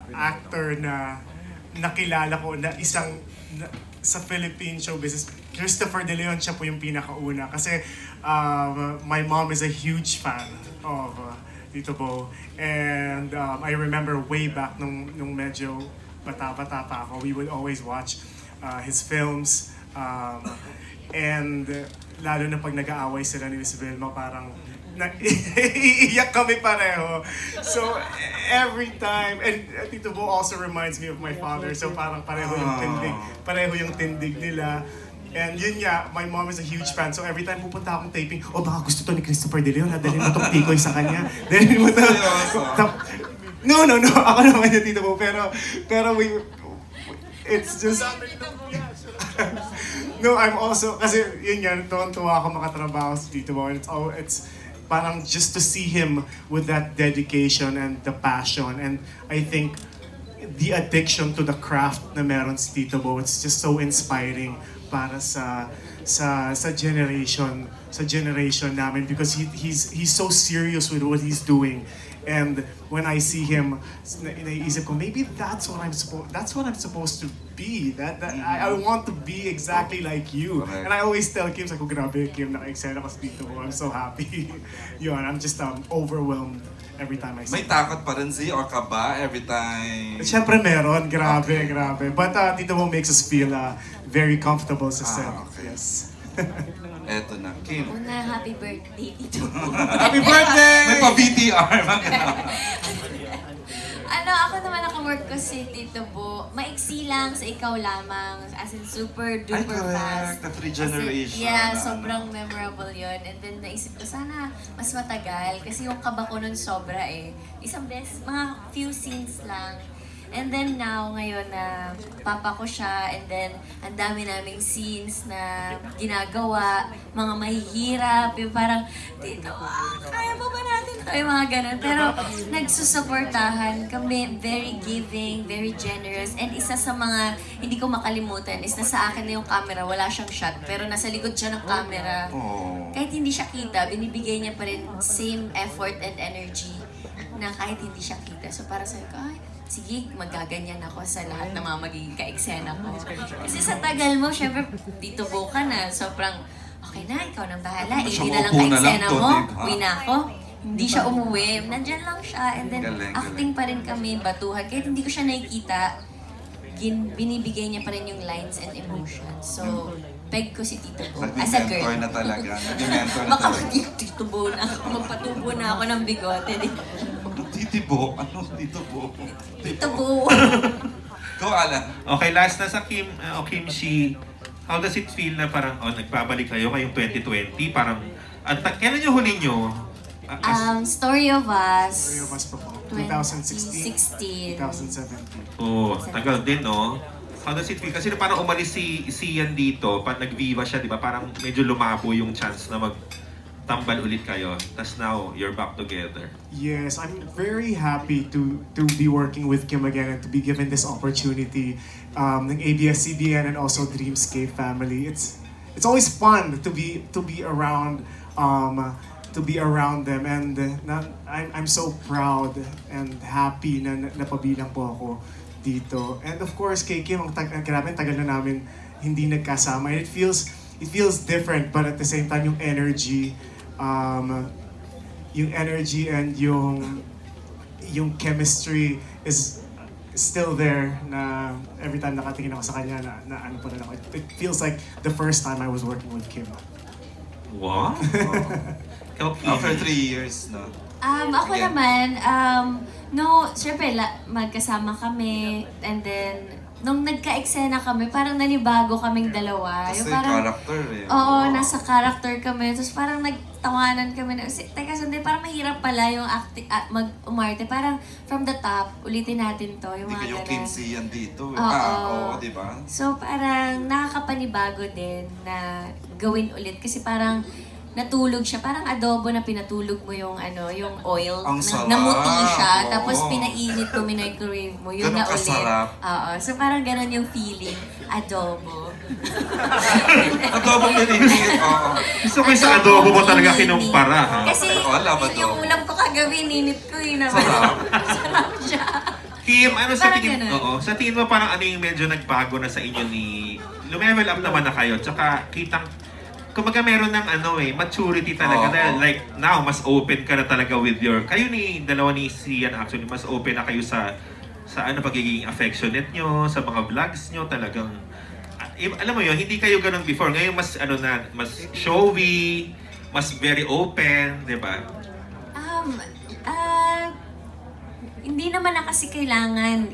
actor na nakilala ko na isang sa Philippine show business. Christopher De Leon, siya po yung pinakauna. Kasi my mom is a huge fan of Tito Bo. And I remember way back nung medyo bata-bata pa ako, we would always watch his films. And lalo na pag nag-aaway sila ni Miss Vilma, parang iiyak kami pareho. So every time, and Tito Bo also reminds me of my father. So parang pareho yung tindig nila. And yun nga, my mom is a huge fan. So every time pupunta akong taping, baka gusto to ni Christopher De Leon, dalhin mo tong tikoy sa kanya. Dalhin mo to. No. Ako naman yung Tito Bo. Pero it's just... No, I'm also, kasi yun nga, tuwa ako makatrabaho sa Tito Bo. And it's parang just to see him with that dedication and the passion. And I think the addiction to the craft na meron si Tito Bo, it's just so inspiring para sa generation namin, because he's so serious with what he's doing. And when I see him, naisip ko, maybe that's what I'm supposed to be. I want to be exactly like you. Right. And I always tell Kim, like, grabe Kim, naka-eksena ka sa Tito Bo. I'm so happy. Yun, I'm just overwhelmed every time I see. May takot pa rin or kaba every time? Siyempre meron, grabe. But Tito Bo makes us feel very comfortable sa set. Okay. Yes. Eto na, Kim. Una, happy birthday, Tito Bo. Happy birthday! May pa-VTR. Ako naman naka-work ko si Tito Bo. Maiksi lang sa ikaw lamang. As in, super duper fast. The 3 generation. Yeah, sobrang memorable yun. And then naisip ko, sana mas matagal. Kasi yung kaba ko nun sobra eh. Isang beses, mga few scenes lang. And then now, ngayon na papa ko siya, and then ang dami naming scenes na ginagawa, mga mahihirap, yung parang, Tito, kaya pa ba natin to? Yung mga ganun. Pero nagsusuportahan kami, very giving, very generous, and isa sa mga hindi ko makalimutan is nasa akin na yung camera, wala siyang shot, pero nasa likod siya ng camera. Kahit hindi siya kita, binibigay niya pa rin same effort and energy na kahit hindi siya kita. So para sabi ko, sige, magaganyan ako sa lahat ng mga magiging ka-eksena ko. Kasi sa tagal mo, syempre, Tito Bo ka na. Sobrang, okay na, ikaw nang bahala. Hindi na lang ka-eksena mo. Uwi na ako. Hindi siya umuwi. Nandyan lang siya. And then, acting pa rin kami, batuhan. Kahit hindi ko siya nakikita, binibigay niya pa rin yung lines and emotions. So, peg ko si Tito Bo. As a girl. Nag-mentor na talaga. Nag-mentor na talaga. Baka Tito Bo na ako. Magpatubo na ako ng bigote. Tito Bo? Ano Tito Bo? Tito Bo. Go, Alan. Okay, last na sa Kim Shi. How does it feel na parang, nagbabalik kayo kayong 2020? Parang, kailan yung huli nyo? Story of Us. Story of Us pa po. 2016. 2017. Tagal din, no? How does it feel? Kasi parang umalis si Ian dito, pag nag-Viva siya, di ba? Parang medyo lumabo yung chance na tambal ulit kayo. Tapos now, you're back together. Yes, I'm very happy to be working with Kim again and to be given this opportunity ng ABS-CBN and also Dreamscape family. It's always fun to be around them, and I'm so proud and happy na napabilang po ako dito. And of course, kay Kim, grabe, tagal na namin hindi nagkasama. It feels different, but at the same time, yung energy and yung chemistry is still there, na every time nakatingin ako sa kanya na ano pa rin ako. It feels like the first time I was working with Kim. Wow! After 3 years, no? Ako naman, no, syempre, magkasama kami, and then, nung nagka-eksena kami, parang nanibago kaming dalawa. Kasi yung parang, character eh. Oo, nasa character kami. Tapos parang nagtawanan kami na, teka, sandali, parang mahirap pala yung umarte. Parang from the top, ulitin natin to. Yung Hindi mga yung Kim Sian dito. Oo, diba? So parang nakakapanibago din na gawin ulit. Kasi parang natulog siya, parang adobo na pinatulog mo yung yung oil. Ang sarap! Namuti siya, tapos pinainit mo, microwave mo, yun Ganun na ulit. kasarap. Oo, so parang ganun yung feeling, adobo. Adobo nininit, oo. Gusto ko sa adobo mo talaga kinumpara, ha? Kasi Wala ba yun yung ulam ko kagabi, ninit ko yun. Sarap. Sarap siya. Kim, ano sa Parang tingin, ganun. sa tingin mo parang ano yung medyo nagbago na sa inyo ni, lumevel up naman na kayo, tsaka kitang, kumbaga meron ng maturity talaga. Oo. Dahil like now, mas open ka na talaga with your, kayo ni, dalawa ni Sian actually, mas open na kayo sa pagiging affectionate nyo, sa mga vlogs nyo, talagang, alam mo yun, hindi kayo ganun before. Ngayon mas, mas showy, mas very open, di ba? Hindi naman na kasi kailangan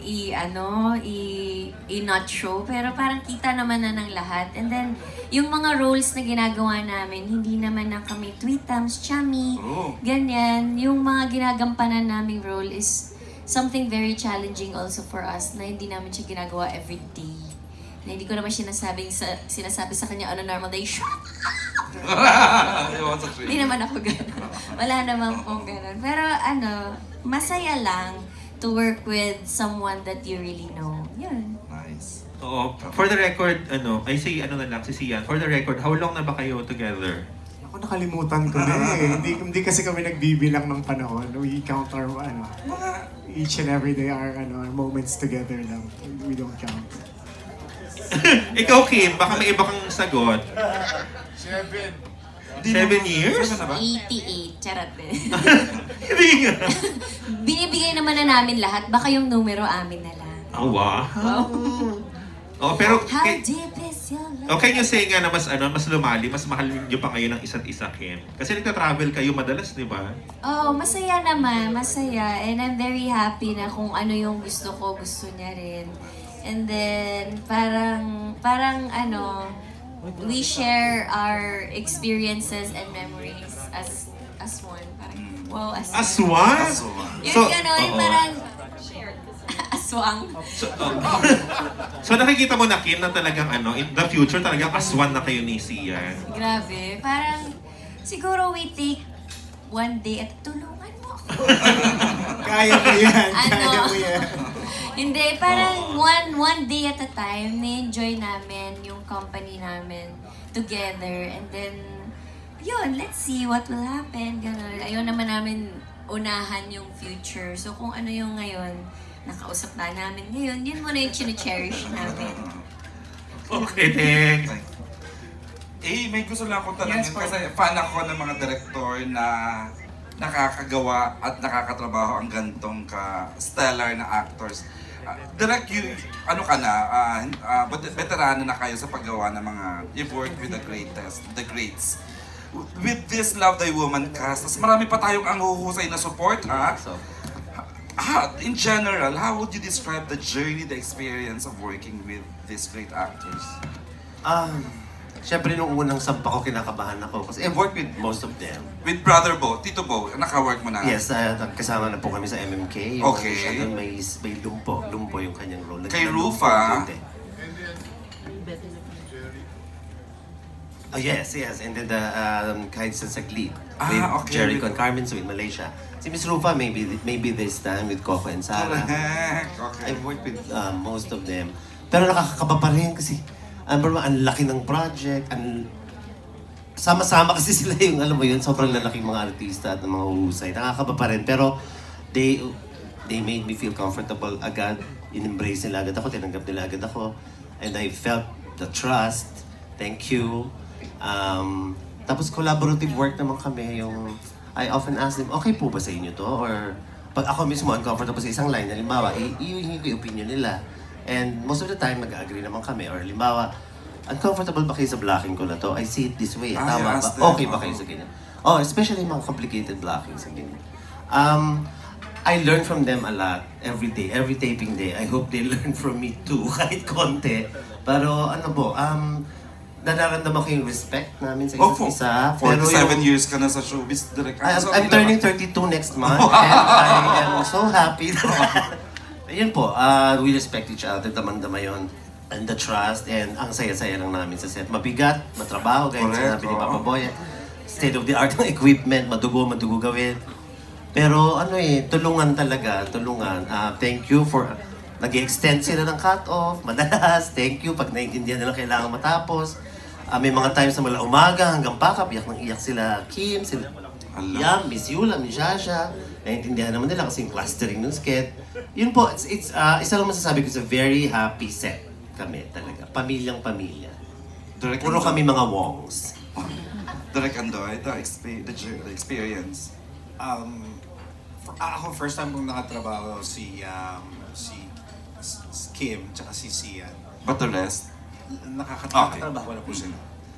i-not show, pero parang kita naman na ng lahat. And then, yung mga roles na ginagawa namin, hindi naman na kami tweetams, chummy, Oh. ganyan. Yung mga ginagampanan naming role is something very challenging also for us na hindi namin siya ginagawa every day. Na hindi ko naman sinasabi sa kanya on a normal day, shut up! Hindi naman ako gano'n. Wala naman pong gano'n. Pero masaya lang to work with someone that you really know. Yun. Nice. Oo. For the record, si Sian, for the record, how long na ba kayo together? Ako nakalimutan ko na eh. Hindi kasi kami nagbibilang ng panahon. We count our, each and every day our moments together lang. We don't count. Ikaw, Kim, baka may iba kang sagot. 7 years? 88. Charot din. Hindi nga. Binibigay naman na namin lahat. Baka yung numero amin na lang. Oh, wow. Oh, pero, How deep is your love? okay nyo say nga na mas lumali, mas mahal nyo pa kayo ng isa't isa, Kim. Kasi nagta-travel kayo madalas, di ba? Oh, masaya naman. Masaya. And I'm very happy na kung ano yung gusto ko, gusto niya rin. And then, parang we share our experiences and memories as one. Parang, wow, as Aswan? Yung gano'n, oo. parang aswang. So nakikita mo na, Kim, na talagang in the future, talagang aswan na kayo ni Sian. Grabe. Parang, siguro we take one day at tulungan mo ako. Kaya mo yan. Ano? Kaya mo yan. Hindi, parang one day at a time, na-enjoy namin yung company namin together. And then, yun, let's see what will happen. Ganun. Ayaw naman namin unahan yung future. So kung ano yung ngayon, nakausap na namin ngayon, yun muna yung chine-cherish namin. Okay, thanks. May gusto lang akong tanongin kasi fan ako ng mga direktor na nakakagawa at nakakatrabaho ang gantong ka-stellar na actors. Direct, veterano na kayo sa paggawa ng mga, you've worked with the greats. With this Love Thy Woman cast, tas marami pa tayong ang huhusay na support, in general, how would you describe the journey, the experience of working with these great actors? Siyempre, nung unang sampa ko, kinakabahan ako. Kasi I've worked with most of them. With Brother Bo, Tito Bo, naka-work mo na? Yes, kasama na po kami sa MMK. Okay. Siya doon may lumpo yung kanyang role. Kay Lumpo, Rufa. Oh, yes. And then kahit sa Saglit. Okay. With Jericho and Carmen Su in Malaysia. Si Miss Rufa, maybe this time with Coco and Sarah. Correct. Okay. I've worked with most of them. Pero nakakakaba pa rin kasi ang laki ng project. Sama-sama kasi sila yung, alam mo yun, sobrang lalaking mga artista at mga huhusay. Nakakaba pa rin. Pero they made me feel comfortable agad. In-embrace nila agad ako, tinanggap nila agad ako. And I felt the trust. Thank you. Tapos collaborative work naman kami. I often ask them, okay po ba sa inyo to? Or pag ako mismo uncomfortable sa isang line, halimbawa, iuhin ko yung opinion nila. And most of the time, nag-agree naman kami. Or halimbawa, uncomfortable ba kayo sa blocking ko na to? I see it this way. Tama ba? Okay ba kayo sa ganyan? Oh, especially mga complicated blocking sa ganyan. I learn from them a lot every day, every taping day. I hope they learn from me too, kahit konti. Pero nararamdaman ko yung respect namin sa isa't isa. 47 years ka na sa showbiz, direct. I'm turning 32 next month and I am so happy. Ayun po, we respect each other, damang-dama yun. And the trust, and ang saya-saya lang namin sa set. Mabigat, matrabaho, gaya ng sinabi ni Papa Boy. State of the art ng equipment, madugo gawin. Pero tulungan talaga, tulungan. Thank you for, nag-extend sila ng cut-off, madalas. Thank you pag naiintindihan nila kailangan matapos. May mga times na mula umaga hanggang pakap, iyak sila Kim, sila Yam, Miss Yula, Miss Shasha. naiintindihan naman nila kasi yung clustering ng skit. Yun po, isa lang masasabi ko, it's a very happy set kami talaga. Pamilyang-pamilya. Puro kami mga Wongs. Direk Andoy, the experience. Ako first time kong nakatrabaho si Kim tsaka si Sian. But the rest? Nakakatrabaho na po sila.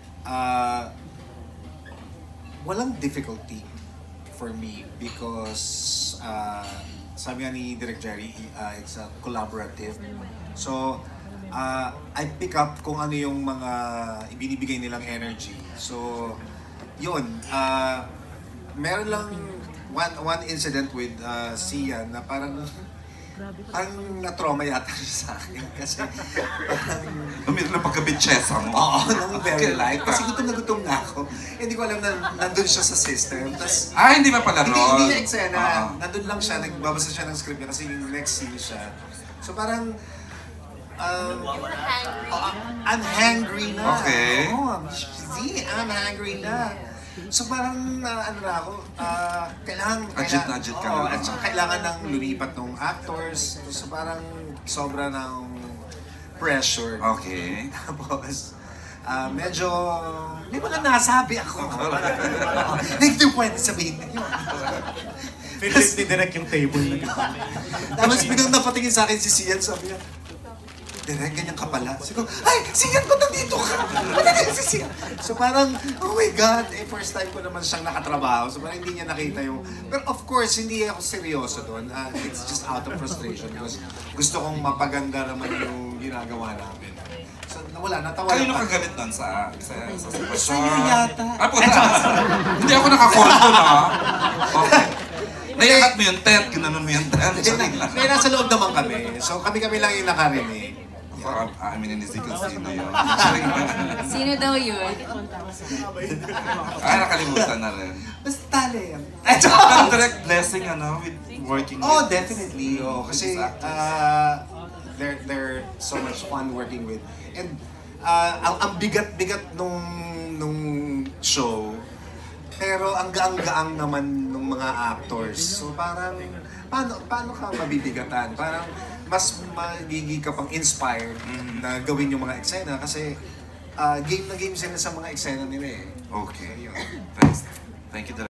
Walang difficulty for me because sabi nga ni Direk Jerry, it's a collaborative. So, I pick up kung ano yung mga ibinibigay nilang energy. So, yun. Meron lang one incident with Sian na parang na-trauma yata siya sa akin kasi parang Umiral na pagka-bitchesa mo. oo, nang very light. Kasi gutom na ako. Hindi ko alam na nandun siya sa system. Tas, Hindi ba pala ron? hindi na eksena. Nandun lang siya, nagbabasa siya ng script niya kasi yung next scene siya. So parang, I'm hangry na. Okay. Oo, I'm hangry na. So parang, ano na ako, kailangan... Agit na agit ka oo, na. at saka kailangan ng lumipat ng actors. So parang sobra ng pressure. Okay. Tapos, medyo... May mga nasabi ako. Hindi ko pwede sabihin. Philip ni Direk yung table na gano'n. Tapos biglang napatingin sa akin si Sian, sabi niya, Direk, ganyan ka pala. Sabi ko, ay, Sian, ba't nandito ka? Nandito si Sian. So parang, oh my God, first time ko naman siyang nakatrabaho. So parang hindi niya nakita yung... Pero of course, hindi ako seryoso doon. It's just out of frustration because gusto kong mapaganda naman yung ginagawa namin. So wala, natawa Kanino lang ka galit nun sa sitwasyon? Sa'yo yata. Hindi ako nakakonto na. Okay. Naiangat mo yung tent, ginanon mo yung tent. Sorry lang. May nasa loob naman kami. So kami-kami lang yung nakarinig. Aminin ni Zeke sino yun. Sorry lang. Sino daw yun? Nakalimutan na rin. Basta tali yan. Pero direct blessing with working Oh, with definitely. Oh, kasi these actors. they're so much fun working with. And ang bigat-bigat nung show. Pero ang gaang-gaang naman ng mga actors. So parang paano ka mabibigatan? Parang mas magiging ka pang inspired na gawin yung mga eksena kasi game na game sila sa mga eksena nila eh. Okay. Ayun. Thanks. Thank you, Direk.